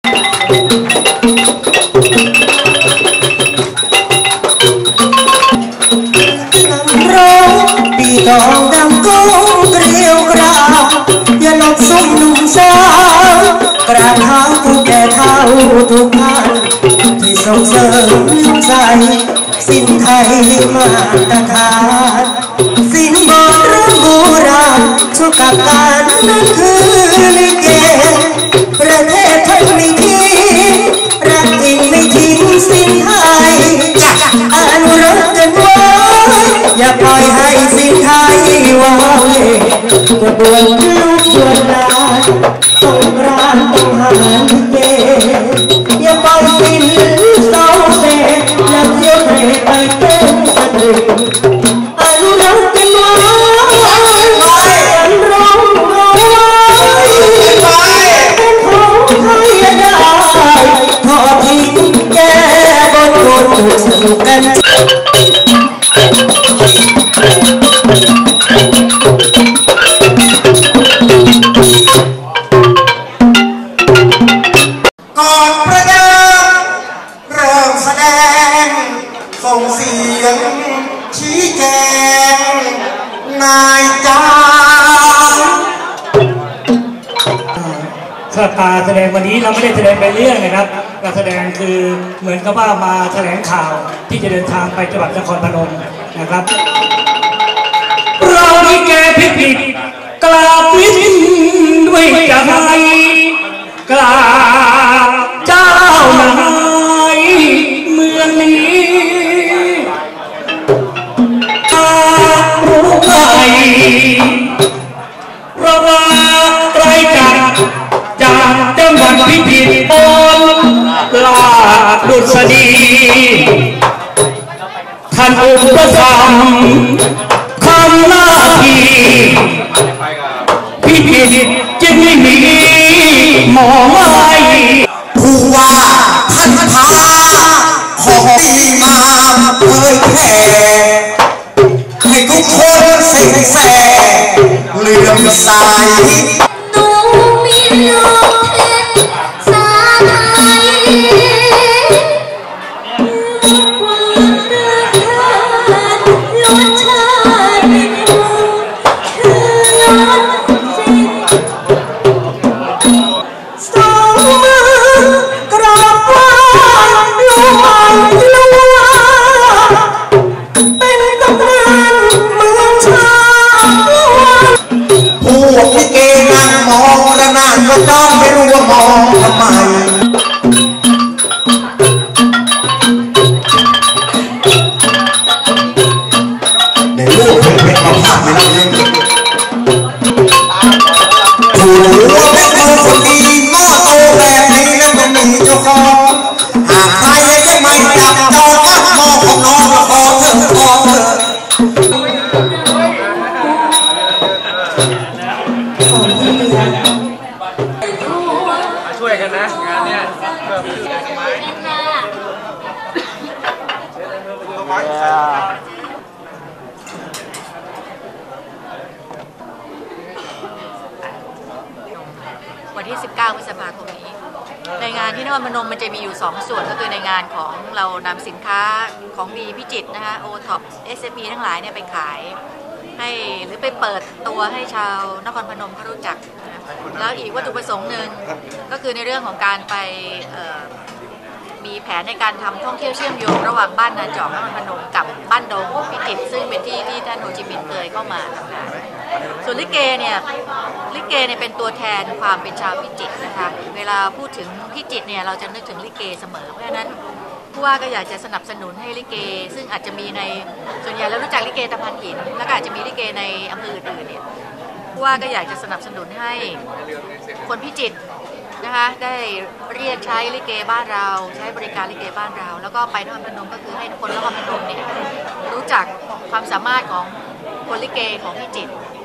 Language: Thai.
ปีทองดำก้งเกลียวกราวอย่าหลบซุ่มหนุ่มสาวกราบเท้าผู้แก่เท้าทุกท่านที่ส่งเสริมใจสิ้นไทยมาตรฐานสิ้นโบราณชุกกับการนั้นคือลิเกประเทศไทยไม่ทิ้งรักจริงไม่ทิ้งสิ้นไทยอนุรักษ์กันไว้อย่าปล่อยให้สิ้นไทยวางกระบวนลูกชวนลาสงกรานต์ต้องหาลิเกอย่าปล่อยสิ้นเศร้าเสกและเที่ยวเตะไปเป็นสตรีอนุรักษ์กันไว้ร้องเอาไว้เป็นของไทยได้ทอดทิ้งแก้บนโลกสนุกกันก่อนประเดิมเริ่มแสดงส่งเสียงชี้แจงนายจ้าการแสดงวันนี้เราไม่ได้แสดงเป็นเรื่องนะครับการแสดงคือเหมือนกับว่ามาแถลงข่าวที่จะเดินทางไปจังหวัดนครพนมนะครับเราลิเกพิษกราบลิ้นด้วยใจกราบเจ้านายเมืองนี้รู้ใครเพราะว่าไกลจากจังหวัดพิจิตรอ่อนลาดดุษฎีท่านอุปถัมภ์ทำหน้าที่พิจิตรจึงไม่มีหมอไม่ผู้ว่าท่านพาของดีมาเผยแผ่ให้ทุกคนเสียงแสเลื่อมใสมีโลกเทพสาไทยความรักล้วนชาติคือล้นสิ้นสองมือกราบไหว้ลวงเป็นกำนันเมืองชาพวกลิเกนั่งมองระนาดก็จ้องไม่รู้ว่ามองทำไมในเรื่องเพลงเพลงมาภาคไม่ได้เล่นผัวเป็นคนดีหม้อโตแบบนี้แล้วมันมีเจ้าของหากใครจะไม่จับจองก็มองของน้องก็ขอเถอะขอเถอะช่วยกันนะงานเนี้ยเพิ่มชื่อกันไหมวันที่ 19 พฤษภาคมนี้ในงานที่นครพนมมันจะมีอยู่ 2 ส่วนก็คือในงานของเรานำสินค้าของดีพิจิตรนะคะโอท็อป SME ทั้งหลายเนี่ยไปขายให้หรือไปเปิดตัวให้ชาวนครพนมเขารู้จักนะแล้วอีกวัตถุประสงค์หนึ่งก็คือในเรื่องของการไปมีแผนในการทำท่องเที่ยวเชื่อมโยงระหว่างบ้านนาจอกนครพนมกับบ้านดงพิจิตรซึ่งเป็นที่ที่ท่านโฮจิมินห์เคยเข้ามาทำงานส่วนลิเกเนี่ยเป็นตัวแทนความเป็นชาวพิจิตรนะคะเวลาพูดถึงพิจิตรเนี่ยเราจะนึกถึงลิเกเสมอเพราะฉะนั้นผู้ว่าก็อยากจะสนับสนุนให้ลิเกซึ่งอาจจะมีในส่วนใหญ่แล้วรู้จักลิเกตะพานหินแล้วก็อาจจะมีลิเกในอำเภออื่นๆเนี่ยผู้ว่าก็อยากจะสนับสนุนให้คนพิจิตรนะคะได้เรียกใช้ลิเกบ้านเราใช้บริการลิเกบ้านเราแล้วก็ไปนครพนมก็คือให้คนนครพนมเนี่ยรู้จักความสามารถของคนลิเกของพิจิตร